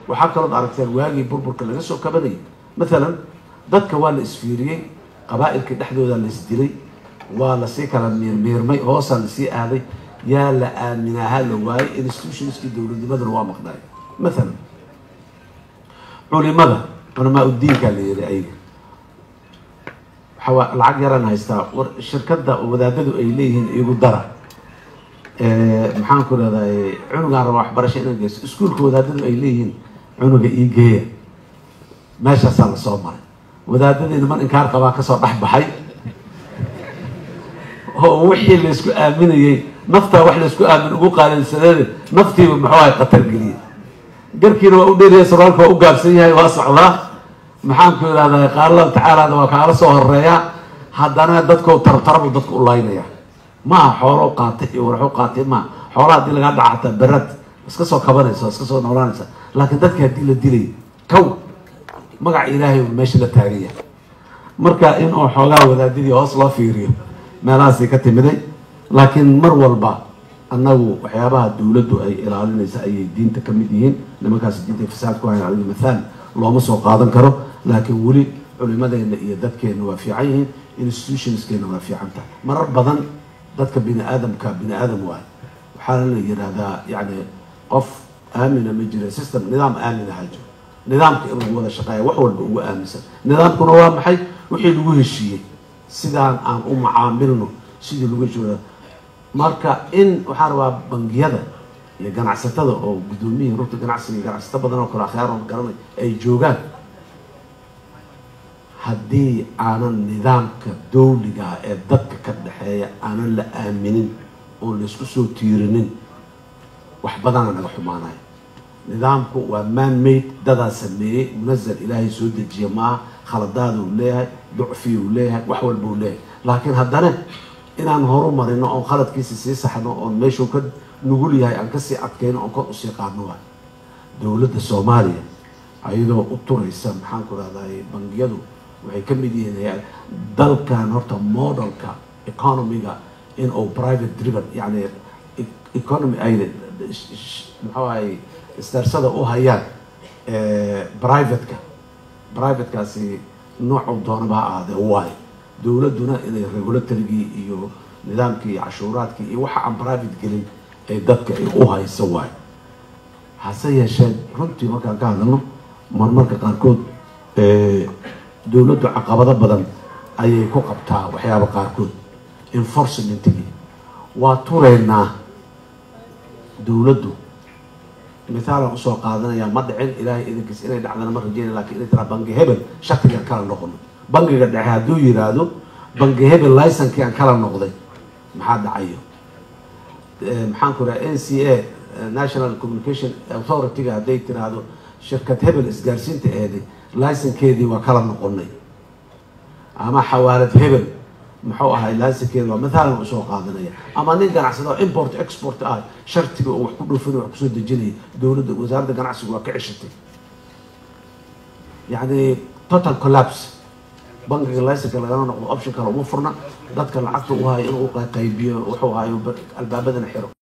وحكرت أركتين واجي بربر كلا جسوا كبني مثلا ضد كوال إسفيري قبائل كدحدو ذا الإسدري ولا سيكلا ميرمي وصل لسي هذه يا لا من هالواي انستيتيوشنز كي دولة مدن وامقداي مثلا علماء علماء الدين كان لي أي حوا العجرة هيستا الشركة ده وذادو إليهن يقول درا محن كل هذا عنق على واحد برشة نجس سكول كل وذادو إليهن عنق إيجيا ماشى صار صومر وذادو إن من إنكار قبا كسر رح بحي هو وحي اللي يسكو آمني نفطه واحد يسكو آمن وقال السنة نفطي محواي قتل قليل قركي لو أودي لي سرالك وأوقف سيها واسع الله محن كل هذا قال الله تعالى هذا وكاله صهر الرياء هذانا دتكو ترترب دتكو الله ينيا ما حوله قاتي ورحو قاتي ما حوله دي لقى حتى برد بس كسو كبرنس بس كسو نورانس لكن دتك هدي كو مقع إلهي وماشي للتاريخ مركا إنه حوله وذادي أصلا فيريو ما راسي كتمدي لكن مر والبا أنه وحيابها الدولة أي إلى علينا أي دين تكمدين لما كاس الدين فساد كوين على المثال الله مسوا قاضن كرو لكن ولي علماء إن يدك كانوا في عين institutions كانوا في عنته مر بدن ذاتك بني آدم كبني آدم واحد وحالا هذا يعني قف آمن مجرى سيستم نظام آمن حاجة نظام كأنه هذا الشقاية وحول هو آمسا نظام كنا هو محي وحي لوه الشيء سيدان عام عاملنا سيد الوجه marka in waxa rabaa bangiyada iyo ganacsatada oo gudoomiye rugta ganacsiga ganacsatada badan oo kala khayr oo garanay ay joogaan haddii aanan nidaamka dawliga ee dadka ka dhaxeeya aanan la aaminin oo la isku soo tiirinin wax badan naga xumaanay nidaamku waa man made dada sameeyay munazal ilaahay soo dejiyo ma khaladaad uu leeyahay ducfi uu leeyahay wax walba uu leeyahay laakiin haddana inaan horu marino oo khaladkiisa si saxno oo meeshu ka nugul yahay aan ka sii adkayno oo kor u sii qaadno waa dawladda Soomaaliya ayadoo u turaysa maxaan ku raadayay bangiyadu waxay ka mid yihiin dalkan horta modelka economiga in oo private driven yani economy ay maxay istarsada u hayaan private kaasi nooc doonaba aade waay dawladuna inay regulatory iyo nidaamkii cashuuraadkii iyo waxa aan private gelin ay dadka u hayso waay hase yeeshee runtii markaan ka hadalno marmarka qaarkood dawladdu caqabado badan ayay ku qabtaa waxyaabo qaarkood enforcement-ki waa tureynaa dawladdu مثالا usoo qaadanaya ma dhicin ilaahay idinkiis inay dhacdana ma rajeen laakiin inta bangi hebel shaqadiga kala noqon bangiga dhaxay haduu yiraahdo bangi hebel license aan kala noqday maxaa dhacayo maxaan ku raay NCA National Communication Authority haday tiraahdo shirkad hebel isgaarsiinta eeday license-keedii waa kala noqonay ama xawaalad hebel محو هاي لازم كذا مثلا وسوق قادنية أما نقدر نحسده import export شرط وحكون فيه وحكون الجنيه دولة وزارة الجناح وكعشتي يعني total collapse بنك الليسك اللي أنا نقول أبشر كلام وفرنا ذات كان عقده وهاي قيبية وحو هاي الباب بدنا حرق